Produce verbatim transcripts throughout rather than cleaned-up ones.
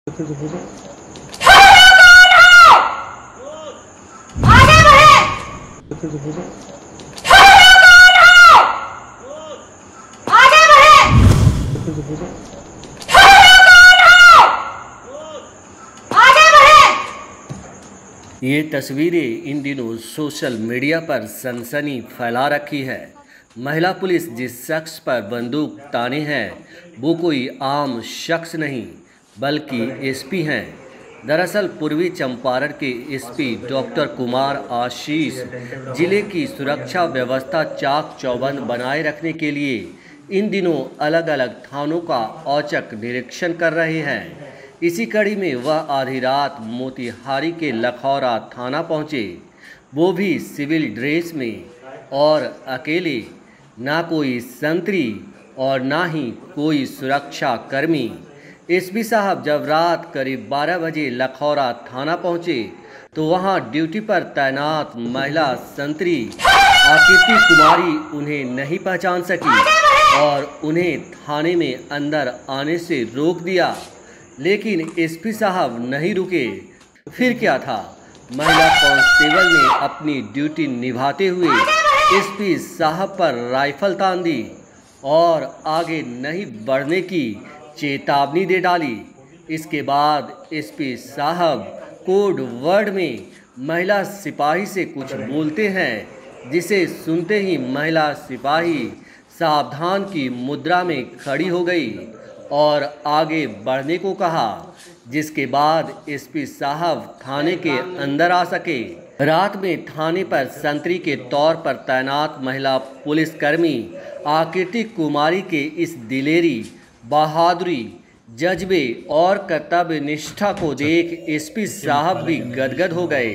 ये तस्वीरें इन दिनों सोशल मीडिया पर सनसनी फैला रखी है। महिला पुलिस जिस शख्स पर बंदूक ताने हैं वो कोई आम शख्स नहीं बल्कि एसपी हैं। दरअसल पूर्वी चंपारण के एसपी डॉक्टर कुमार आशीष जिले की सुरक्षा व्यवस्था चाक चौबंद बनाए रखने के लिए इन दिनों अलग अलग थानों का औचक निरीक्षण कर रहे हैं। इसी कड़ी में वह आधी रात मोतिहारी के लखौरा थाना पहुंचे, वो भी सिविल ड्रेस में और अकेले, ना कोई संतरी और ना ही कोई सुरक्षा कर्मी। एसपी साहब जब रात करीब बारह बजे लखौरा थाना पहुंचे तो वहां ड्यूटी पर तैनात महिला संतरी आकृति कुमारी उन्हें नहीं पहचान सकी और उन्हें थाने में अंदर आने से रोक दिया। लेकिन एसपी साहब नहीं रुके। फिर क्या था, महिला कांस्टेबल ने अपनी ड्यूटी निभाते हुए एसपी साहब पर राइफल तान दी और आगे नहीं बढ़ने की चेतावनी दे डाली। इसके बाद एसपी साहब कोड वर्ड में महिला सिपाही से कुछ बोलते हैं, जिसे सुनते ही महिला सिपाही सावधान की मुद्रा में खड़ी हो गई और आगे बढ़ने को कहा, जिसके बाद एसपी साहब थाने के अंदर आ सके। रात में थाने पर संतरी के तौर पर तैनात महिला पुलिसकर्मी आकृति कुमारी के इस दिलेरी, बहादुरी, जज्बे और कर्तव्य निष्ठा को देख एसपी साहब भी गदगद हो गए।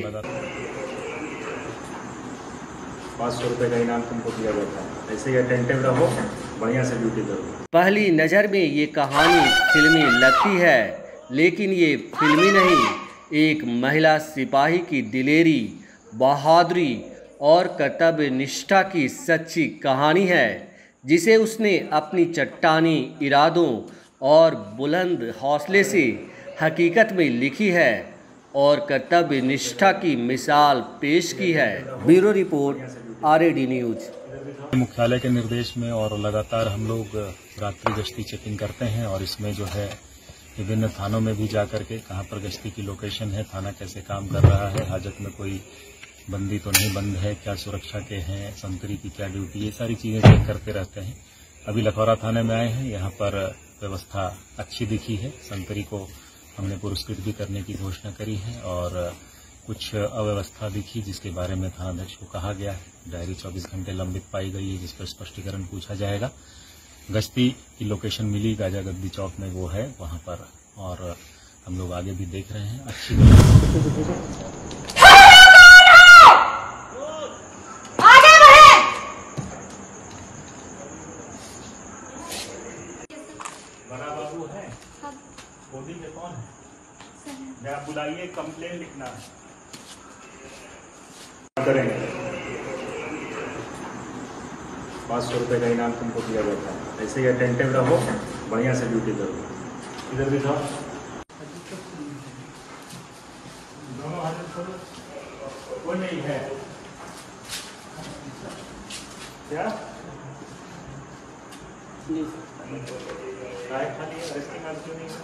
पाँच सौ रुपये का इनाम तुमको दिया जाता है, ऐसे ही अटेंटिव रहो, बढ़िया से ड्यूटी करो। पहली नज़र में ये कहानी फिल्मी लगती है, लेकिन ये फिल्मी नहीं, एक महिला सिपाही की दिलेरी, बहादुरी और कर्तव्य निष्ठा की सच्ची कहानी है, जिसे उसने अपनी चट्टानी इरादों और बुलंद हौसले से हकीकत में लिखी है और कर्तव्य निष्ठा की मिसाल पेश की है। Bureau report, RAD news. मुख्यालय के निर्देश में और लगातार हम लोग रात्रि गश्ती चेकिंग करते हैं और इसमें जो है विभिन्न थानों में भी जाकर के कहां पर गश्ती की लोकेशन है, थाना कैसे काम कर रहा है, हाजत में कोई बंदी तो नहीं बंद है, क्या सुरक्षा के हैं, संतरी की क्या ड्यूटी, ये सारी चीजें चेक करते रहते हैं। अभी लखौरा थाने में आए हैं, यहाँ पर व्यवस्था अच्छी दिखी है। संतरी को हमने पुरस्कृत भी करने की घोषणा करी है और कुछ अव्यवस्था दिखी जिसके बारे में थानाध्यक्ष को कहा गया है। डायरी चौबीस घंटे लंबित पाई गई है, जिस पर स्पष्टीकरण पूछा जाएगा। गश्ती की लोकेशन मिली गाजा गद्दी चौक में, वो है वहां पर, और हम लोग आगे भी देख रहे हैं। अच्छी बड़ा बाबू है, गोदी में कौन है? जरा बुलाइए, कंप्लेन लिखना है। करेंगे पाँच सौ रुपये का इनाम तुमको दिया जाता है, ऐसे ही अटेंटिव रहो, बढ़िया से ड्यूटी करो। इधर भी था, दोनों हाजिर करो, कोई नहीं है क्या? खाली अरेस्टिंग आज क्यों नहीं है?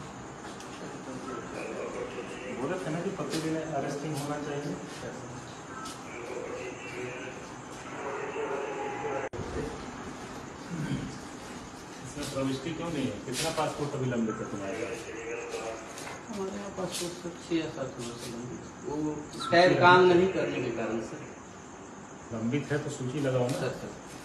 बोले थे ना कि प्रतिदिन अरेस्टिंग होना चाहिए। इसमें प्रविष्टि क्यों नहीं है? कितना पासपोर्ट अभी लंबित है तुम्हारे पास? हमारे यहाँ पासपोर्ट छः या सात वर्ष से लंबित, वो स्टाइल काम नहीं करने के कारण सर लंबित है तो सूची लगाओ ना। Sir sir